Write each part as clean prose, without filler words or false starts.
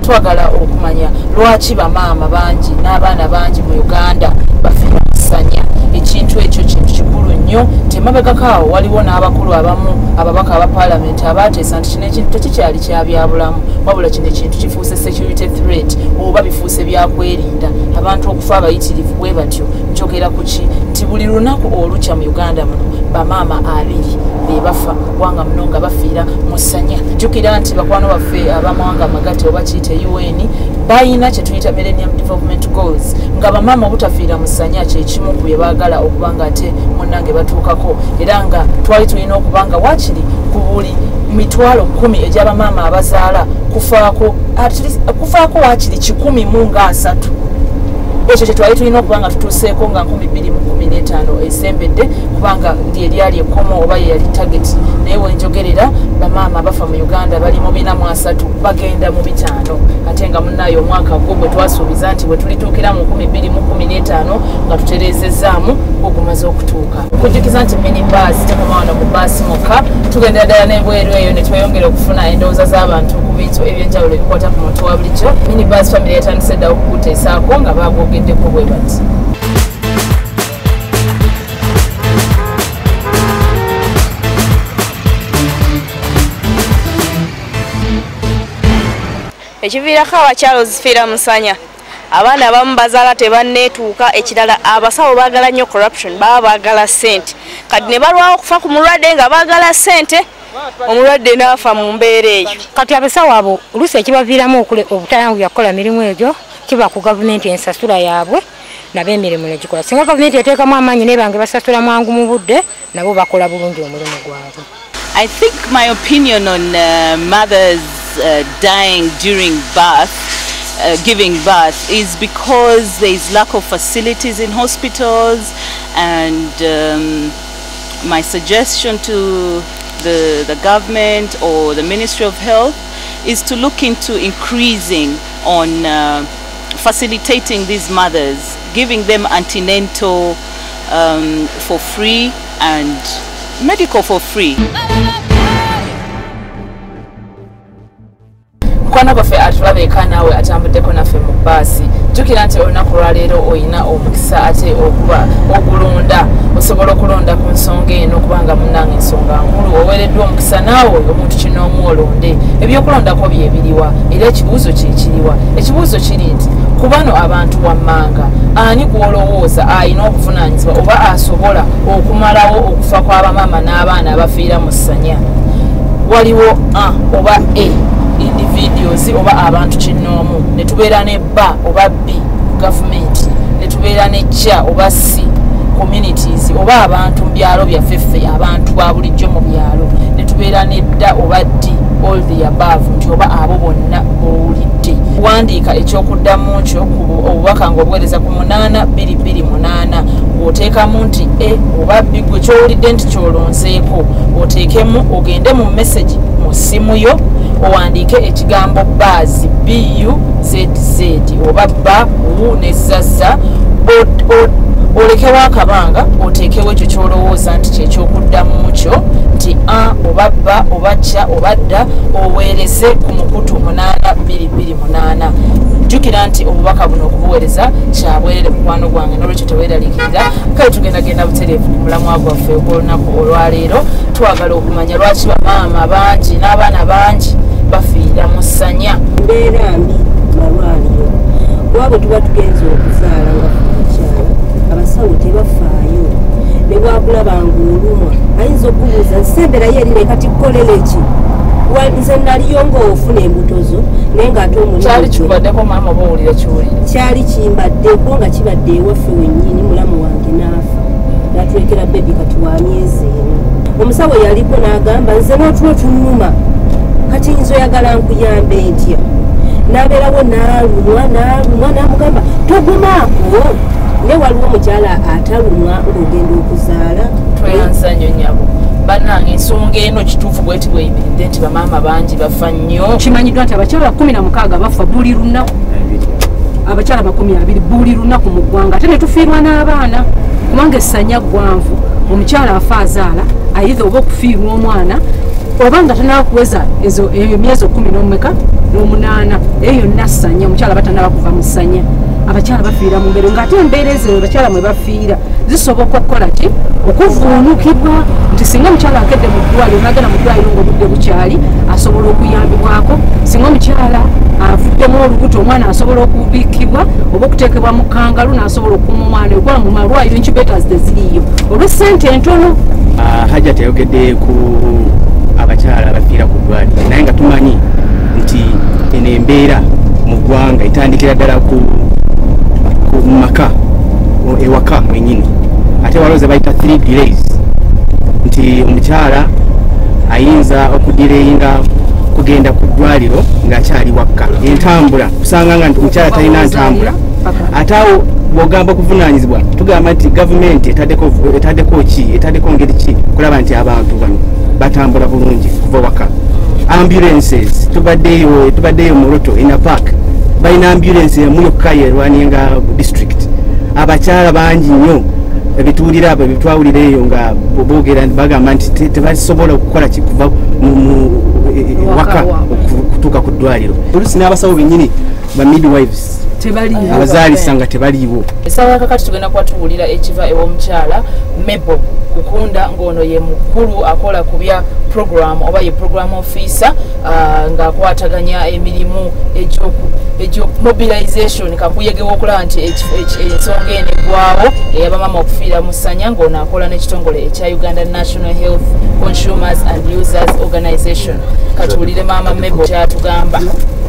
twagala okumanya lwaki bamaama bangi n'abaana bangi mu Uganda bafiira musanya. Ekintu ekyo kintu kikulu nnyo. Temabegakaawo waliwo n'abakulu abamu ababaka aba Parliament abateesa nti kino ekintu tekikyali kya byabulamu, wabula kino ekintu kifuuse security threat oba bifuuse byakwerinda abantu okufa abayitirivu bwe batyo. Njogera ku ki nti buli lunaku olukya mu Uganda muno bamaama 2 be bafa wanga muno nga bafiira musanya. Jjukira nti bakwano baffe abamawanga amagati oba kiyite UN bayina kye tuyita Millennium Development Goals nga bamaama obutafiira musanya kyekimu ku bye baagala okuba nga ate munnange batuukako, era nga twali tulina okuba nga waakiri ku buli mitwalo 10 egy'abamaama abazaala kufaako waakiri 113. Ekyo kye twali tulina okuba nga tutuuseeko nga 2015 esembedde kubanga lyali ekkomo oba ye yali target. Naye wenjogerera bamaama bafa mu Uganda bali mu 43 bagenda mu 5 ate nga munnaayo omwaka gwo bwe twasuubiza nti bwe tulituukira mu 2015 nga tutereezezzaamu ogumaze okutuuka. Kujjukiza nti Minibuzz tekoma wano mu baasi mokka, tugendera ddala n'ebweru eyo ne tweyongera okufuna endowooza z'abantu ku bintu ebyenjawulo ebikwata ku muntu wa bulijjo. Minibuzz family yatandise dda okukuteesaako nga baagogeddeko bwe bati. Ekiviirako abakyalo zifiira musanya. Abaana abamu bazaala tebanneetuuka, ekirala abasawo baagala nnyo corruption, baba baagala ssente. Kati ne balwawo okufa ku mulwadde nga baagala ssente, omulwadde n'afa mu mbeera eyo. Kati abasawo abo oluusi ekibaviiramu obutayanguya kukola mirimu egyo kiba ku gavumenti ensasula yaabwe nabo emirimu ne gikola. Singa gavumenti eteekamu amaanyi naye bange basasula mwangu mu budde nabo bakola bulungi omulimu gwabwe. I think my opinion on mothers dying during birth, giving birth, is because there is lack of facilities in hospitals, and my suggestion to the government or the Ministry of Health is to look into increasing on facilitating these mothers, giving them antenatal for free and medical for free. Mukwana gaffe atulabeeka naawe atambuddeko naffe mu baasi. Jjukira nti olunaku lwaleero oyina omukisa ate okuba okulonda, osobola okulonda ku nsonga eno kubanga munnange ensonga nkulu. Oweereddwa omukisa naawe omuntu kinoomu olonde. Ebyokulondako bye biriwa era ekibuuzo kye kiriwa. Ekibuuzo kiri nti ku bano abantu wammanga ani gw'olowooza alina obuvunaanyizibwa oba asobola okumalawo okufa kw'abamaama n'abaana abafiira mu ssanya? Waliwo oba individuals oba abantu kinoomu, ne tubeera ne ba oba b government, ne tubeera ne cha oba c communities oba abantu mu byalo byaffe abantu ba bulijjo mu byalo, ne tubeera ne dda oba d all the above, nti oba abo bonna bowulidde. Wandiika ekyokuddamu kyo ku obubaka ng'obuweereza ku 8-228 oteekamu nti oba b gwe kyowulidde nti kyolonzeeko oteekemu, ogende mu message mu ssimu yo owandiike ekigambo buzz BUZZ oba ba u nezazza, olekewo akabanga oteekewo ekyo kyolowooza nti kyekyokuddamu kyo nti oba ba oba ca oba dda, oweereze ku mukutu 8-228. Jjukira nti obubaka buno okubuweereza kyabwerere mukwano gwange, n'olwekyo teweeraliikirira. Kale tugendagenda butereevu ku mulamwa gwaffe ogw'olunaku olwaleero. Twagala okumanya lwaki bamaama bangi n'abaana bangi bafiira mu ssanya. Mbeera mbi malwaliro wabwe tuba tugenza okuzaala nga tukyala, abasawo tebafaayo. Ne bwakulabanga olumwa ayinza okubuuza nsembera yerire kati kukolera ki? Nze naliyo ng'ofuna embuto zo naye ng'ate omulimu kyali kibaddeko maama oba owulira kiwulira kyali kimbaddeko nga kibadde ewaffe wennyini, mulamu wange n'afa n'atulekera bebi kati wa myezi eno. Omusawo yaliko n'agamba nze n'otulo tunnuma kati nzo oyagala nkuyambe ntya? N'abeerawo n'alumwa n'amugamba togumaako. Ne waliwo omukyala atalumwa ng'ogenda okuzaala. Tweyanza nnyo nnyabo. Bannange ensonga eno kituufu bweti bweyimiridde nti bamaama bangi bafa nnyo. Kimanyiddwa nti abakyala 16 bafa buli lunaku. Abakyala 20 buli lunaku mu ggwanga. Ate ne tufiirwa n'abaana kubanga essanya ggwanvu. Omukyala afa azaala ayitha oba okufiirwa omwana oba nga tanaakuweza ezo emyezi 10 n'omeka n'omunaana eyo nassanya omukyala batanaba kuva mu ssanya abakyala bafiira mu mbeera ng'ate embeera ezo abakyala mwe bafiira zisoboka okukola ki okuvuunukibwa nti singa omukyala akedde mu ddwaliro nagenda mu ddwaliro ng'obudde bukyali asobola okuyambibwako singa omukyala avuddemu olubuto omwana asobola okubiikibwa oba okuteekebwa mu kangalu n'asobola okuma omwana okola mu malwaliro incubators teziriiyo olw'essente entono. Hajja teyogedde ku abakyala abafiira ku ddwaliro naye nga tumanyi nti eno embeera mu ggwanga etandikira ddala ku maka ewaka mwenyini ate waloze bayita 3 delays nti omukyala ayinza okudireyinga kugenda ku ddwaliro ng'akyali wakka entambula kusanga nga nti omukyala talina ntambula ate awo bw'ogamba okuvunaanyizibwa tugamba nti gavumenti etaddeko ngeri ki kulaba nti abantu bano batambula bulungi kuva waka. Ambulances tubaddeyo mu Roto ina park balina ambulance emu yokka yerwaninga district abakyala bangi nnyo ebituulira abo ebitwawulira eyo nga boogera bagamba nti tebasobola okukola kikuva mu waka okutuuka ku ddwaliro oluusi n'abasawo bennyini ba midwives abazaalisa nga tebaliiwo. Essaawa kakati tugenda kuba tuwulira ekiva ew'omukyala Mebo Kukunda ng'ono ye mukulu akola ku bya program oba ye program officer ng'akwataganya emirimu egyo mobilization kakuyegewa okulaba nti ensonga eno eggwawo ey'abamama okufiira mu ssanya ng'ono akola n'ekitongole ekya Uganda National Health Consumers and Users Organization. Katuwulire maama Mebo kyatugamba.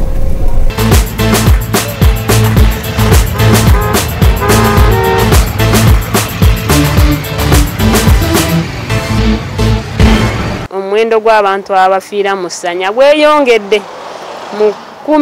Omuwendo gw'abantu abafiira mu ssanya gweyongedde mu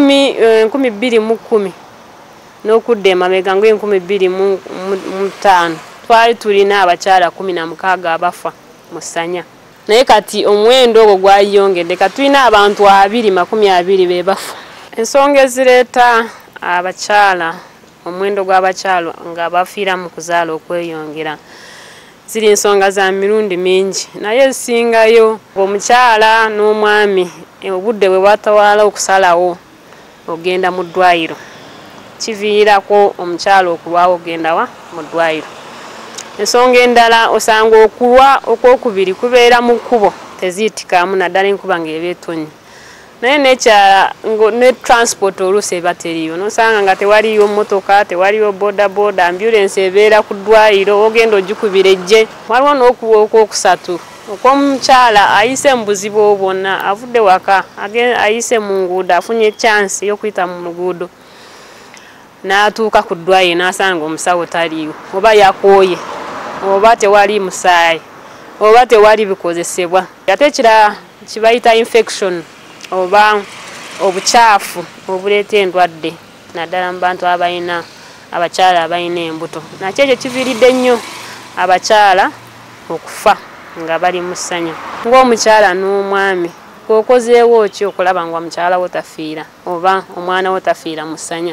2010 n'okudda emabega ngo 2025 twali tulina abakyala 16 abafa mu ssanya naye kati omuwendo ogwo gwayongedde kati tulina abantu 220 be bafa. Ensonga ezireeta abakyala omuwendo gw'abakyala nga bafiira mu kuzaala okweyongera ziri ensonga za mirundi mingi naye ezisingayo omukyala n'omwami obudde bwe bwatawaala okusalawo ogenda mu ddwaliro kiviirako omukyala okulwawo ogenda wa mu ddwaliro. Ensonga endala osanga okulwa okwokubiri kubeera mu kkubo teziyitikaamu naddala enkuba ng'eba etonnya naye nekyala ne transport oluusi eba teriyo nosanga nga tewaliyo mmotoka tewaliyo bodaboda ambulance ebeera ku ddwaliro ogenda ogikubira ejje. Waliwo n'okuwa okwokusatu okw'omukyala ayise mu buzibu bwonna avudde waka ayise mu nguudo afunye chance y'okuyita mu luguudo n'atuuka ku ddwaliro n'asanga omusawo taliiwo oba yakooye oba tewali musaayi oba tewali bikozesebwa ate ekirala kibayita infection oba obukyafu obuleeta endwadde naddala mu bantu abalina abakyala abalina embuto nakyo ekyo kiviiridde nnyo abakyala okufa nga bali mu ssanya. Ng'omukyala n'omwami okozeewo ki okulaba nga omukyala wo tafiira oba omwana wo tafiira mu ssanya?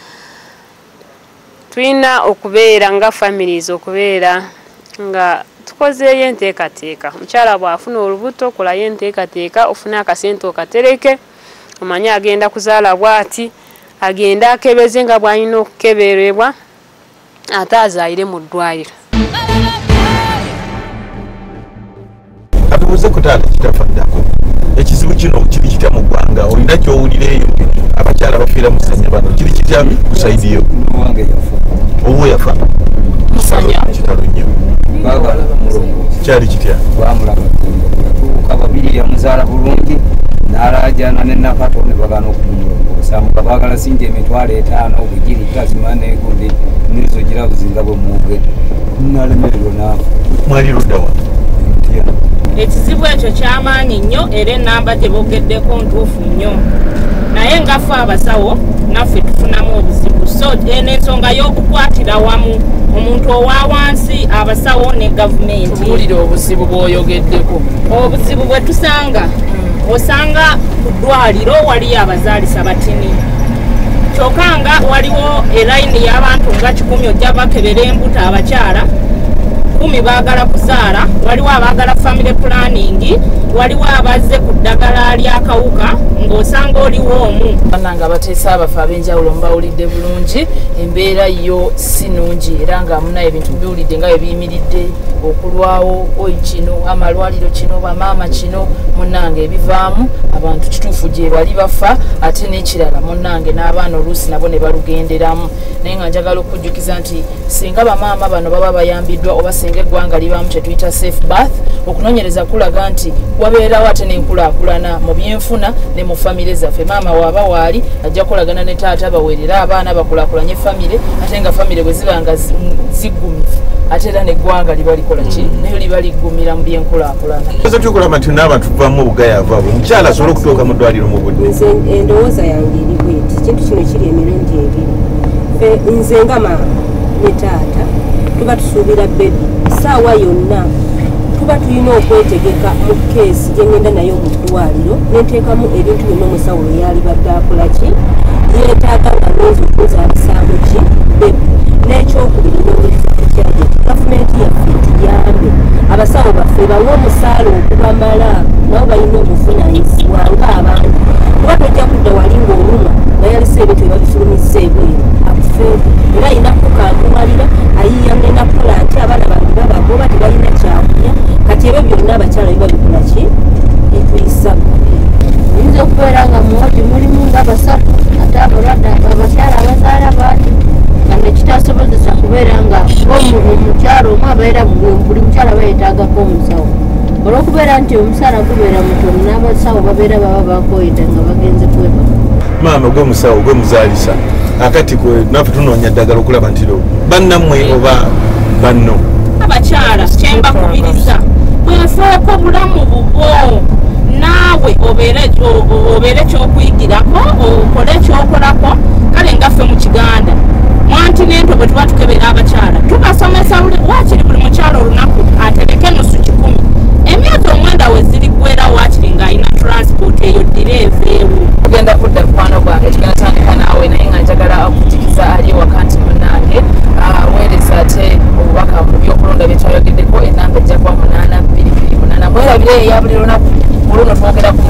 Tulina okubeera nga families okubeera nga tukozeeyo enteekateeka. Omukyala bw'afuna olubuto kolayo enteekateeka ofune akasente okatereke omanye agenda kuzaala bw'ati agenda akebeze nga bw'alina okukeberebwa ate azaayire mu ddwaliro. Atubuze ku taata kitafaddako ekizibu kino kiri kitya mu ggwanga olina ky'owulira eyo abakyala bafiira mu ssanya bano kiri kitya ku sayidi yo? Owo yafa kitalo nnyo kyali kitya? Bamulaba babiri yamuzaala bulungi n'alaajana ne Nakato ne bagana okumulongoosa nga baagala singa emitwalo 5 obugiri tazima negundi nizo girabuzi nga bwe mwogedde nalemererwa naawe. Mwali ludda wa? Ekizibu ekyo kyamaanyi nnyo era enamba tebogeddeko ntuufu nnyo naye ngafe abasawo naffe tufunamu obuzibu so eno ensonga y'okukwatira wamu omuntu owa wansi abasawo ne gavumenti. Tuwulire obuzibu bw'oyogeddeko. Obuzibu bwe tusanga osanga ku ddwaliro waliyo abazaalisa batini kyokka nga waliwo elayini y'abantu nga 10 ojja bakebera embuto abakyala 10 baagala kuzaala, waliwo abaagala family planning, waliwo abazze ku ddagala ly'akawuka ng'osanga oliwo omu. Nga bateesa abafu ab'enjawulo mbawulidde bulungi, embeera yo si nnungi era nga muna ebintu biwulidde nga ebiyimiridde okulwawo oyi kino amalwaliro kino bamaama kino munnange ebivaamu abantu kituufu gye bali bafa ate n'ekirala munnange n'abaana oluusi nabo ne balugenderamu. Naye nga njagala okujjukiza nti singa bamaama bano baba bayambiddwa oba singa eggwanga libaamu kye tuyita safe birth, okunoonyereza kulaga nti wabeerawo ate n'enkulaakulana mu byenfuna ne mu famire zaffe. Maama waaba waali ajja kukolagana ne taata baweerera abaana bakulaakulanye famire, ate nga famire bwe ziba nga ziggumivu ate era neggwanga liba likola ki nayo liba liggumira mu byenkulaakulana. Nze tukulaba nti n'abantu tuvamu obugayaavu abo omukyala asobole okutuuka mu ddwaliro mu budde. Nze endowooza yange eri bweti kintu kino kiri emirundi ebiri. Nze nga maama ne taata tuba tusuubira bebi essaawa yonna tuba tulina okwetegeka mu keesi gye ngenda nayo mu ddwaliro neteekamu ebintu byonna omusawo eyali badde akola ki yeetaaga nga neza okuzaalisaamu ki bebi. N'ekyokubiri n'omulifaku kyage gavumenti yaffe tuyambe abasawo baffe bawe omusaala okubamala nabo balina obuvunaanyizibwa ng'abantu kuba tojja kudda wali ng'oluma bayalisa ebintu ebabifulumisa ebweru akufeeku era ayina kukantumalira ayiya nenakola nti abaana bange babagoba tebalina kyakulya kati ebyo byonna abakyala biba bikola ki bituyisa oyinza okubeera nga muwagi mulimu ng'abasatu ate abalwadde abakyala abazaala baati nga nekitasobozesa kubeera nga omukyalo omu abeera buli mukyala bayetaagako omusawo olw'okubeera nti omusaala gubeera mutono n'abasawo babeera baba bakoyeda nga bagenze kwebaka. Maama gwe musawo gwe muzaalisa akati naffe tunoonya ddagala okulaba nti bannammwe oba banno abakyala kyembakubiriza bwefaako bulamu bubwo naawe obeere kyokuyigirako okole ekyokolako. Kale ngaffe mu Kiganda mwanti n'ento bwe tuba tukebera abakyala tubasomesa waakiri buli mukyala olunaku atereke nusu 10 emyaka 9 we ziri ggwera waakiri ng'alina transport eyo direeva ewo. Tugenda kudda mukwano gwange tugenda tandika naawe naye nga njagala okutikiza ali ewaka nti munnange weereza ate obubaka mu byokulonda bye twayogeddeko ennamba ejja kuba 8228. Mwerabire eya buli lunaku muluno twogera ku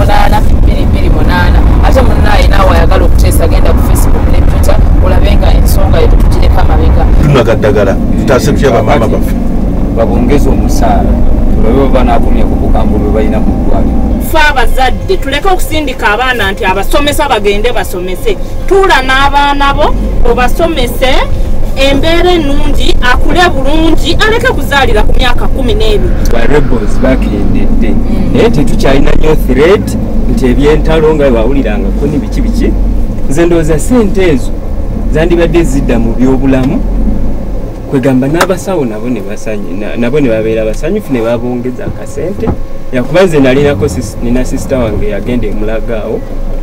8228 ate munnaye naawe ayagala okuteesa genda ku Facebook ne Twitter olabe nga ensonga yo tetugireka amabega. Tunaga ddagala tutaase tutya bamaama baffe babongeza omusaala tulabe oba naakomya ku bukambwe bwe balina mu ddwaliro. Ffe abazadde tuleke okusindika abaana nti abasomesa bagende basomese, tuula n'abaana bo obasomese embeera ennungi akule bulungi aleke kuzaalira ku myaka 12. Rebels bakendedde naye tetukyalina nnyo threat nti ebyentalo nga bawulirangako ni biki nze ndowooza sente ezo zandibadde zidda mu byobulamu kwegamba n'abasawo nabo ne babeera basanyufu ne babongeza akasente yakuba nze nina sisita wange yagenda emulagaawo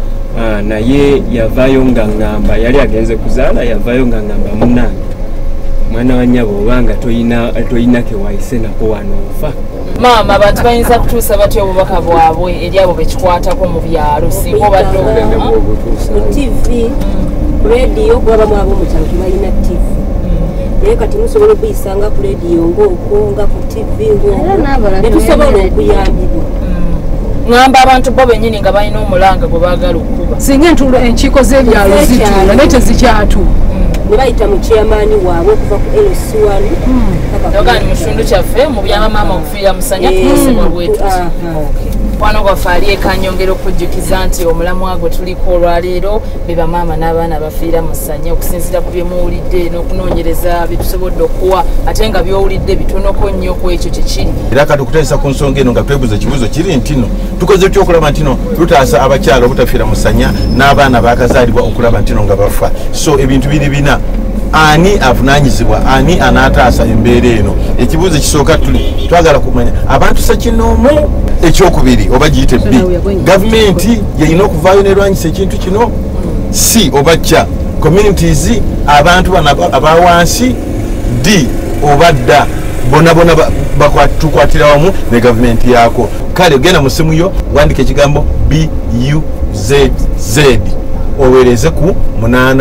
naye yavaayo nga ngamba yali agenze kuzaala yavaayo nga ngamba munnange mwana wa nnyabo obanga toyina kewayise nako wano ofa. Maama abantu bayinza kutuusa batya obubaka bwabwe eri abo bekikwatako mu byalo singa obadde mu TV ku rediyo kubabamu ab'omukyalo tebalina TV naye kati musobola okuyisanga ku rediyo ng'okwo nga ku TV ng'okwo netusobola okuyambibwa. ngamba abantu bo bennyini nga balina omulanga gwe baagala okukuba singa enkiiko z'ebyalo zituula naye tezikyatuula ne bayita mu chairmani waabwe okuva ku LC1 yogani mu kitundu kyaffe mu byabamaama okufiira musanya tumusibwa bwetuti. Mukwano gwaffe ali eka nyongera okujjukiza nti omulamwa gwe tuliko olwaleero be bamaama n'abaana bafiira musanya okusinziira ku bye muwulidde n'okunoonyereza bye tusobodde okuwa ate nga by'owulidde bitonoko nnyo ku ekyo kye kiri. Era kati okuteesa ku nsonga eno nga twebuuza ekibuuzo kiri nti no tukoze ekyokulaba nti no tutaasa abakyala obutafiira musanya n'abaana baakazaalibwa okulaba nti no nga bafa. So ebintu biri bina ani avunaanyizibwa ani anaataasa embeera eno. Ekibuuzo ekisooka twagala kumanya abantu sakinoomu. Ekyokubiri oba giyite B gavumenti yalina okuvaayo nerwanyisa ekintu kino si oba kya communities abantu abawansi D oba dda bonabona tukwatira wamu ne gavumenti yaako. Kale genda mu simu yo wandika ekigambo BUZZ oweereze ku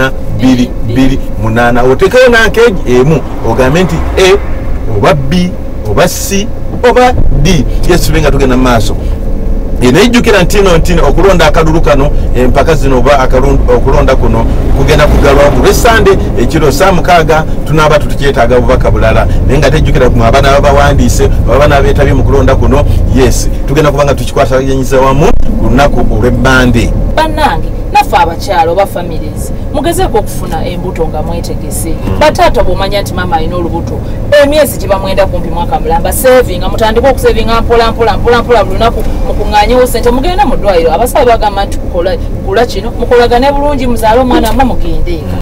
8228 oteekayo nankeegi emu ogambe nti A oba B oba C oba D. Yes, tubenga tugenda maaso. Enejjukira ntino okulonda akalulu kano empaka zino oba okulonda kuno kugenda kugalwa ku Lwesande ekiro saa 6 tunaaba tutukyetaaga obubaka bulala naye nga tejjukira ku abaana abawandiise abaana abeetabye mu kulonda kuno. Yes, tugenda kubanga tukikwataganyiza wamu ku lunaku olw'Emmande. Bannange naffe abakyalo oba families mugezeeko okufuna embuto nga mwetegese. Bataata bw'omanya nti mama alina olubuto emyezi gye bamwenda kumpi mwaka mulamba savinga mutandika okusavinga mpola buli lunaku mukuŋŋaanyewo ssente mugenda mu ddwaliro abasawo bagamba nti kula kino mukolagane bulungi muzaale omwana mmwe mugende eka.